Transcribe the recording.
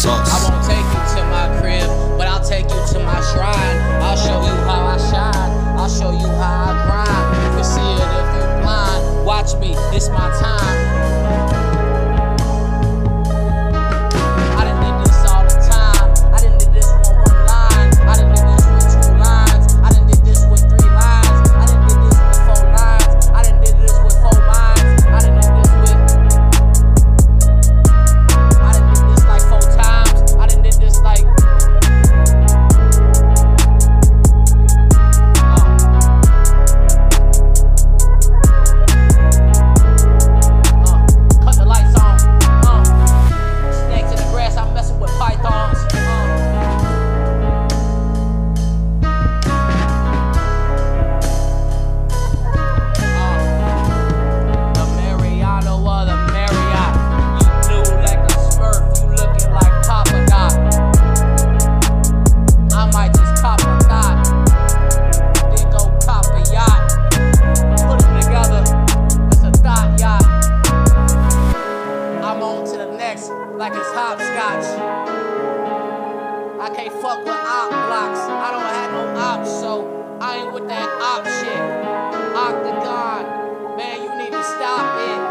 sauce. I won't take you to my crib, but I'll take you to my shrine. I'll show you how I shine. I'll show you how I grind. You can see it if you're blind. Watch me, it's my time. I done did this all the time. I done did this with one line. I done did this with 2 lines. I done did this with 3 lines. I done did this with 4 lines. I done did this with 4 lines. I done did this with. I done did this like 4 times. I done did this like. Cut the lights on. Snakes in the grass, I'm messing with pythons. The Mariano or the Marriott. You blue like a Smurf, you looking like Papa Doc. I might just cop a knot, then go cop a yacht. Put them together, it's a thought yacht. I'm on to the next like it's hopscotch. I can't fuck with op blocks. I don't have no ops, so I ain't with that op shit. Octagon, man, you need to stop it.